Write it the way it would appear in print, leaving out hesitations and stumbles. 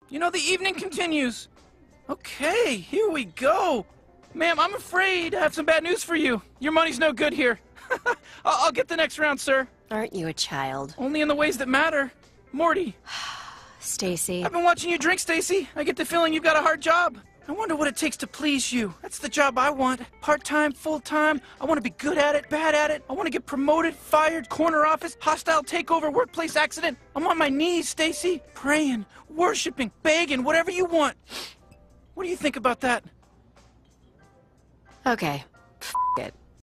You know, the evening continues. Okay, here we go. Ma'am, I'm afraid I have some bad news for you. Your money's no good here. I'll get the next round, sir. Aren't you a child? Only in the ways that matter. Morty. Stacy. I've been watching you drink, Stacy. I get the feeling you've got a hard job. I wonder what it takes to please you. That's the job I want. Part-time, full-time. I want to be good at it, bad at it. I want to get promoted, fired, corner office, hostile takeover, workplace accident. I'm on my knees, Stacy. Praying, worshiping, begging, whatever you want. What do you think about that? Okay,